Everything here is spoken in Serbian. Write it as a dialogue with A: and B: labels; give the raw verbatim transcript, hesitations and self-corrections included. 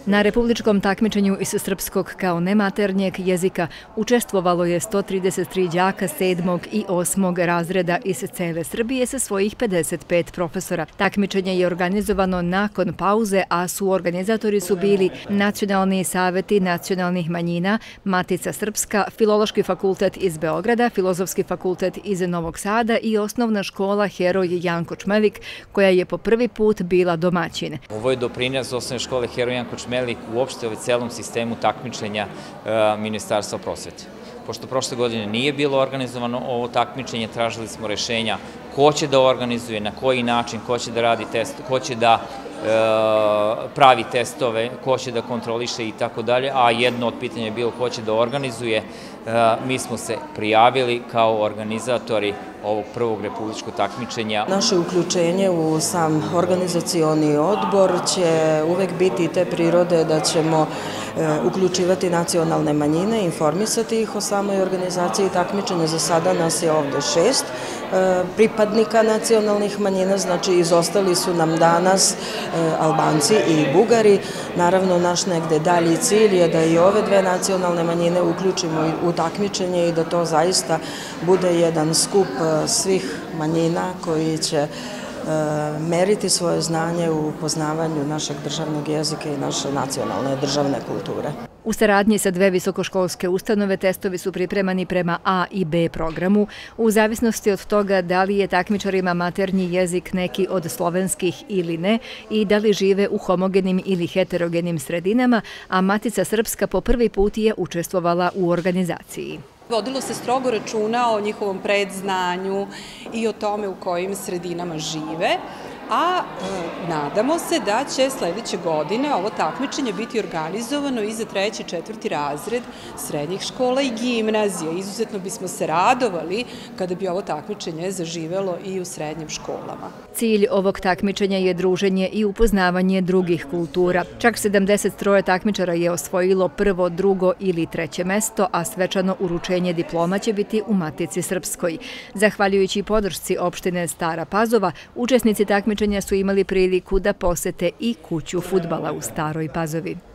A: Na republičkom takmičenju iz srpskog kao nematernjeg jezika učestvovalo je sto trideset tri đaka sedmog i osmog razreda iz cele Srbije sa svojih pedeset pet profesora. Takmičenje je organizovano nakon pauze, a suorganizatori su bili Nacionalni saveti nacionalnih manjina, Matica Srpska, Filološki fakultet iz Beograda, Filozofski fakultet iz Novog Sada i osnovna škola Heroj Janko Čmelik, koja je po prvi put bila domaćin.
B: Ovo je doprinos osnovne škole Heroj Janko Čmelik uopšte u celom sistemu takmičenja Ministarstva prosvete. Pošto prošle godine nije bilo organizovano ovo takmičenje, tražili smo rešenja ko će da organizuje, na koji način, ko će da radi test, ko će da pravi testove, ko će da kontroliše i tako dalje, a jedno od pitanja je bilo ko će da organizuje. Mi smo se prijavili kao organizatori ovog prvog republičkog takmičenja.
C: Naše uključenje u sam organizacioni odbor će uvek biti te prirode da ćemo uključivati nacionalne manjine, informisati ih o samoj organizaciji takmičenja. Za sada nas je ovde šest pripadnika nacionalnih manjina, znači izostali su nam danas Albanci i Bugari. Naravno, naš negde dalji cilj je da i ove dve nacionalne manjine uključimo u takmičenje i da to zaista bude jedan skup svih manjina koji će meriti svoje znanje u poznavanju našeg državnog jezika i naše nacionalne državne kulture.
A: U saradnji sa dve visokoškolske ustanove testovi su pripremani prema A i B programu, u zavisnosti od toga da li je takmičarima maternji jezik neki od slovenskih ili ne i da li žive u homogenim ili heterogenim sredinama, a Matica Srpska po prvi put je učestvovala u organizaciji.
D: Vodilo se strogo računa o njihovom predznanju i o tome u kojim sredinama žive, a nadamo se da će sledeće godine ovo takmičenje biti organizovano i za treći i četvrti razred srednjih škola i gimnazija. Izuzetno bismo se radovali kada bi ovo takmičenje zaživelo i u srednjim školama.
A: Cilj ovog takmičenja je druženje i upoznavanje drugih kultura. Čak sedamdeset troje takmičara je osvojilo prvo, drugo ili treće mesto, a svečano uručenje diploma će biti u Matici Srpskoj. Zahvaljujući podršci opštine Stara Pazova, učesnici takmičenja su imali priliku da posete i kuću fudbala u Staroj Pazovi.